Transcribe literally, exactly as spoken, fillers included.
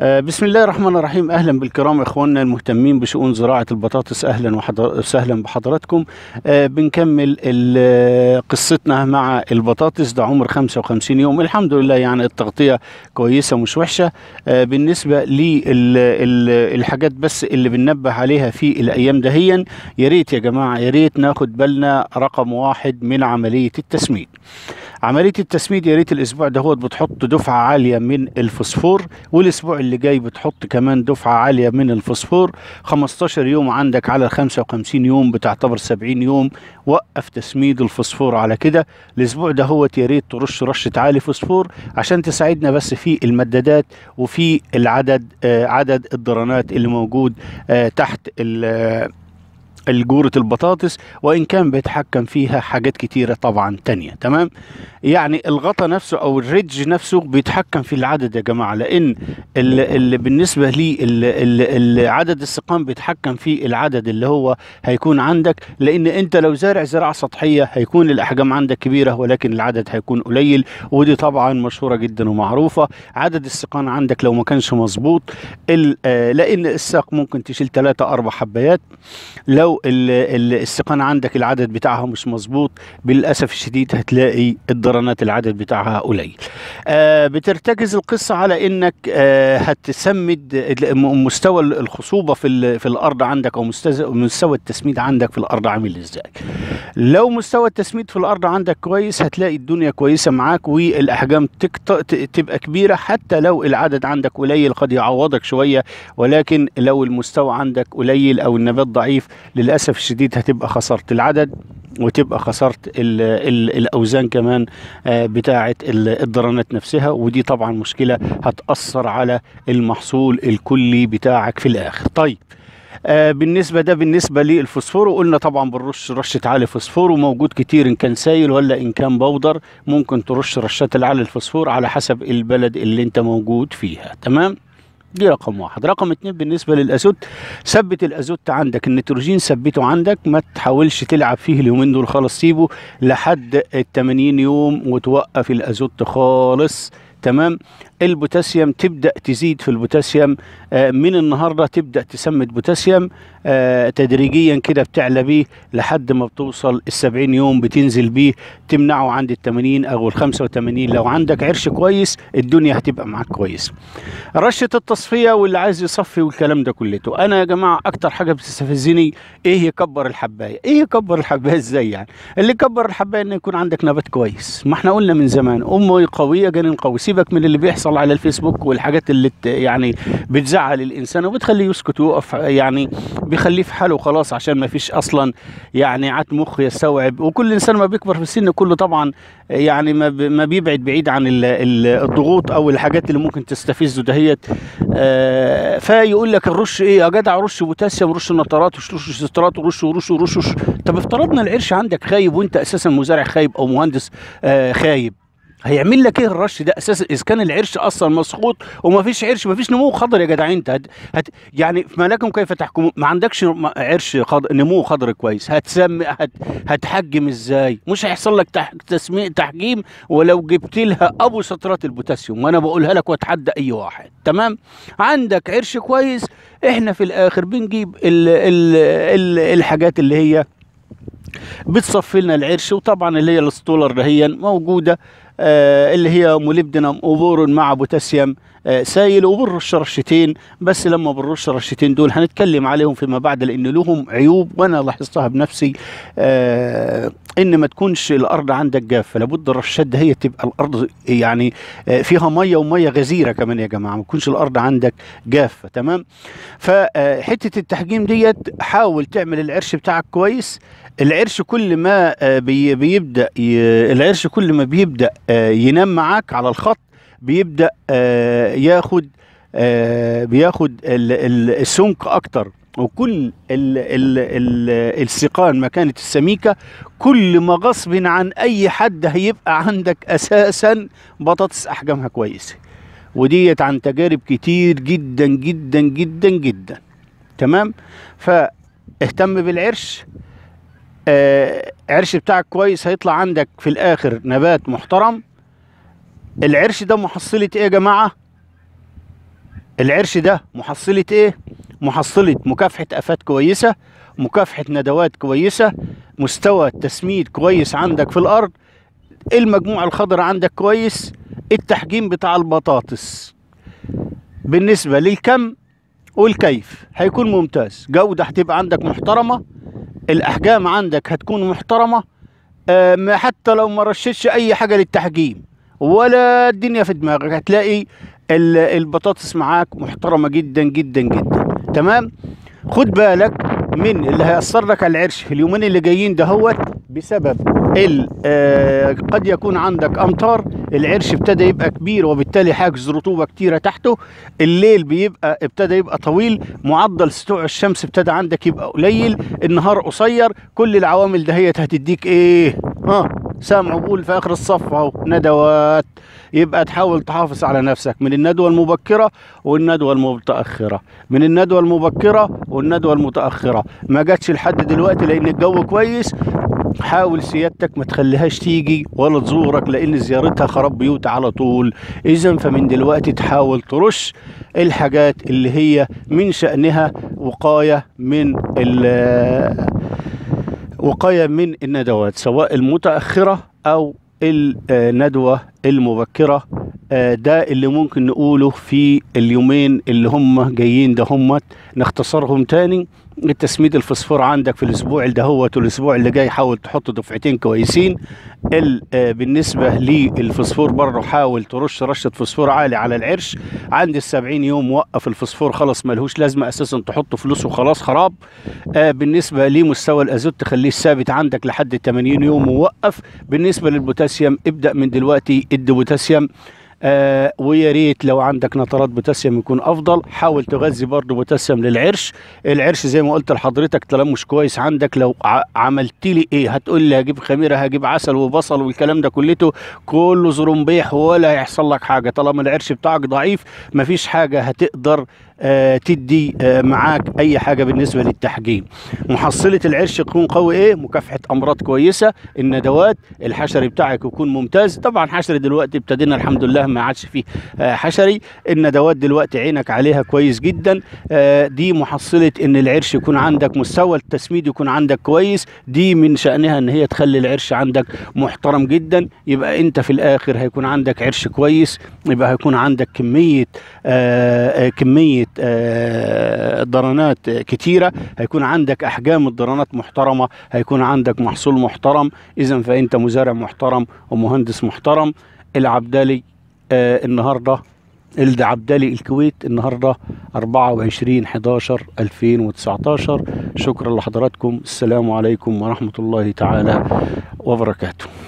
آه، بسم الله الرحمن الرحيم. اهلا بالكرام اخواننا المهتمين بشؤون زراعه البطاطس، اهلا وسهلا بحضراتكم. آه، بنكمل ال- قصتنا مع البطاطس. ده عمر خمسة وخمسين يوم، الحمد لله، يعني التغطيه كويسه مش وحشه. آه، بالنسبه للحاجات بس اللي بننبه عليها في الايام دهيا، يا ريت يا جماعه، يا ريت ناخد بالنا رقم واحد من عمليه التسميد. عملية التسميد يا ريت الأسبوع ده هو بتحط دفعة عالية من الفوسفور، والأسبوع اللي جاي بتحط كمان دفعة عالية من الفوسفور. خمستاشر يوم عندك على ال خمسة وخمسين يوم، بتعتبر سبعين يوم. وقف تسميد الفوسفور على كده. الأسبوع ده هو يا ريت ترش رشة عالي فوسفور عشان تساعدنا بس في المدادات وفي العدد، آه عدد الضرنات اللي موجود آه تحت ال الجورة البطاطس، وإن كان بيتحكم فيها حاجات كتيرة طبعا تانية. تمام، يعني الغطا نفسه أو الريدج نفسه بيتحكم في العدد يا جماعة، لأن اللي بالنسبة لي ال- ال- ال- عدد السقام بيتحكم في العدد اللي هو هيكون عندك. لأن أنت لو زارع زراعة سطحية هيكون الأحجام عندك كبيرة ولكن العدد هيكون قليل، ودي طبعا مشهورة جدا ومعروفة. عدد السقان عندك لو ما كانش مظبوط، ال- آه، لأن الساق ممكن تشيل ثلاثة أربع حبايات. لو ال- ال- السقانة عندك العدد بتاعها مش مظبوط، بالأسف الشديد هتلاقي الضرنات العدد بتاعها قليل. آه بترتكز القصة على انك آه هتسمد ال- م- مستوى الخصوبة في ال- في الأرض عندك، أو مستز- مستوى التسميد عندك في الأرض عامل ازاي. لو مستوى التسميد في الأرض عندك كويس هتلاقي الدنيا كويسة معاك، والأحجام تكت- ت- تبقى كبيرة. حتى لو العدد عندك قليل قد يعوضك شوية، ولكن لو المستوى عندك قليل أو النبات ضعيف، للأسف الشديد هتبقى خسرت العدد، وتبقى خسرت ال ال الأوزان كمان آه، بتاعة ال- الضرنات نفسها، ودي طبعا مشكلة هتأثر على المحصول الكلي بتاعك في الآخر. طيب، آه بالنسبة ده بالنسبة للفوسفور، وقلنا طبعا بنرش رشة عالي فوسفور، وموجود كتير إن كان سائل ولا إن كان بودر. ممكن ترش رشات العالي الفوسفور على حسب البلد اللي انت موجود فيها. تمام، دي رقم واحد. رقم اتنين بالنسبة للأزوت، ثبت الأزوت عندك، النيتروجين ثبته عندك، ما تحاولش تلعب فيه اليومين دول خالص، سيبه لحد التمانين يوم وتوقف الأزوت خالص. تمام. البوتاسيوم تبدأ تزيد في البوتاسيوم، آه من النهاردة تبدأ تسمد بوتاسيوم آه تدريجيا كده، بتعلى بيه لحد ما بتوصل السبعين يوم بتنزل بيه، تمنعه عند التمانين أو الخمسة وتمانين. لو عندك عرش كويس الدنيا هتبقى معاك كويس. رشة التصفية واللي عايز يصفي والكلام ده كلته، انا يا جماعة اكتر حاجة بتستفزني ايه؟ يكبر الحباية. ايه يكبر الحباية ازاي يعني؟ اللي يكبر الحباية ان يكون عندك نبات كويس. ما احنا قلنا من زمان امه قوية جنين قوي. سيبك من اللي بيحصل على الفيسبوك والحاجات اللي ت- يعني بتزعل الانسان وبتخليه يسكت ويقف، يعني بيخليه في حاله وخلاص، عشان ما فيش اصلا يعني عاد مخ يستوعب. وكل انسان ما بيكبر في السن كله طبعا يعني ما ب- ما بيبعد بعيد عن ال- ال- الضغوط او الحاجات اللي ممكن تستفزه دهيت. آه فيقول لك الرش ايه يا جدع؟ رش بوتاسيوم، رش نترات، رش سترات، ورش ورش ورش ورش. طب افترضنا العرش عندك خايب وانت اساسا مزارع خايب او مهندس آه خايب، هيعمل لك ايه الرش ده اساسا اذا كان العرش اصلا مسقوط وما فيش عرش، ما فيش نمو خضر يا جدع؟ انت هت هت يعني ما لكم كيف تحكمون؟ ما عندكش م- عرش خضر، نمو خضر كويس، هتسمي هت هتحجم ازاي؟ مش هيحصل لك تح تسمية تحجيم ولو جبت لها ابو سطرات البوتاسيوم، وانا بقولها لك واتحدى اي واحد. تمام، عندك عرش كويس، احنا في الاخر بنجيب ال ال ال الحاجات اللي هي بتصفي لنا العرش، وطبعا اللي هي الاسطولر دهيا موجوده، آه اللي هي موليبدينم وبورون مع بوتاسيوم آه سائل، وبنرش رشتين بس. لما بنرش رشتين دول هنتكلم عليهم فيما بعد، لان لهم عيوب وانا لاحظتها بنفسي. آه ان ما تكونش الارض عندك جافه، لابد الرشات ده هي تبقى الارض يعني آه فيها ميه وميه غزيره كمان يا جماعه، ما تكونش الارض عندك جافه. تمام، فحته التحجيم ديت حاول تعمل العرش بتاعك كويس. العرش كل ما آه، بي- بيبدأ ي- العرش كل ما بيبدأ آه، ينام معاك على الخط، بيبدأ آه، ياخد آه، بياخد ال- ال- السمك أكتر. وكل ال ال ال السقان ما كانت السميكة، كل ما غصب عن أي حد هيبقى عندك أساسا بطاطس أحجامها كويسة، وديت عن تجارب كتير جدا جدا جدا جدا. تمام، فاهتم بالعرش. آه عرش بتاعك كويس، هيطلع عندك في الاخر نبات محترم. العرش ده محصلة ايه يا جماعة؟ العرش ده محصلة ايه؟ محصلة مكافحة آفات كويسة، مكافحة ندوات كويسة، مستوى تسميد كويس عندك في الأرض، المجموع الخضر عندك كويس، التحجيم بتاع البطاطس بالنسبة للكم والكيف هيكون ممتاز، جودة هتبقى عندك محترمة، الأحجام عندك هتكون محترمة. آه حتى لو ما رشتش أي حاجة للتحجيم ولا الدنيا في دماغك هتلاقي البطاطس معاك محترمة جدا جدا جدا. تمام. خد بالك من اللي هيأثر لك على العرش في اليومين اللي جايين دهوت بسبب آه قد يكون عندك امطار، العرش ابتدى يبقى كبير وبالتالي حاجز رطوبه كتيره تحته، الليل بيبقى ابتدى يبقى طويل، معدل سطوع الشمس ابتدى عندك يبقى قليل، النهار قصير، كل العوامل دهيت هتديك ايه؟ ها سامع بقول في اخر الصف اهو ندوات. يبقى تحاول تحافظ على نفسك من الندوه المبكره والندوه المتاخره، من الندوه المبكره والندوه المتاخره. ما جاتش لحد دلوقتي لان الجو كويس، حاول سيادتك ما تخليهاش تيجي ولا تزورك لان زيارتها خراب بيوت على طول. اذا فمن دلوقتي تحاول ترش الحاجات اللي هي من شأنها وقايه من وقايه من الندوات سواء المتاخره او الندوه المبكره. ده اللي ممكن نقوله في اليومين اللي هم جايين ده. هم نختصرهم تاني: التسميد الفوسفور عندك في الاسبوع اللي دهوت والاسبوع اللي جاي حاول تحط دفعتين كويسين. بالنسبه للفوسفور برضه حاول ترش رشه فوسفور عالي على العرش. عند السبعين يوم وقف الفوسفور، خلاص ملهوش لازمه اساسا تحط فلوس وخلاص خراب. بالنسبه لمستوى الازوت تخليه ثابت عندك لحد ثمانين يوم ووقف. بالنسبه للبوتاسيوم ابدا من دلوقتي ادي بوتاسيوم، آه ويا ريت لو عندك نترات بوتاسيوم يكون افضل. حاول تغذي برضه بوتاسيوم للعرش. العرش زي ما قلت لحضرتك تلمش كويس عندك. لو عملت لي ايه هتقول لي هجيب خميره هجيب عسل وبصل والكلام ده كلته كله زرنبيح ولا هيحصل لك حاجه. طالما العرش بتاعك ضعيف مفيش حاجه هتقدر آه تدي آه معاك اي حاجه بالنسبه للتحجيم. محصله العرش تكون قوي ايه؟ مكافحه امراض كويسه، الندوات، الحشري بتاعك يكون ممتاز. طبعا حشري دلوقتي ابتدينا الحمد لله ما عادش فيه آه حشري. الندوات دلوقتي عينك عليها كويس جدا. آه دي محصله ان العرش يكون عندك مستوى التسميد يكون عندك كويس. دي من شأنها ان هي تخلي العرش عندك محترم جدا. يبقى انت في الاخر هيكون عندك عرش كويس، يبقى هيكون عندك كميه آه كميه آه ضرنات كتيره، هيكون عندك احجام الضرنات محترمه، هيكون عندك محصول محترم. اذا فانت مزارع محترم ومهندس محترم. العبدالي آه النهارده العبدالي الكويت النهارده أربعة وعشرين حداشر ألفين وتسعتاشر. شكرا لحضراتكم. السلام عليكم ورحمه الله تعالى وبركاته.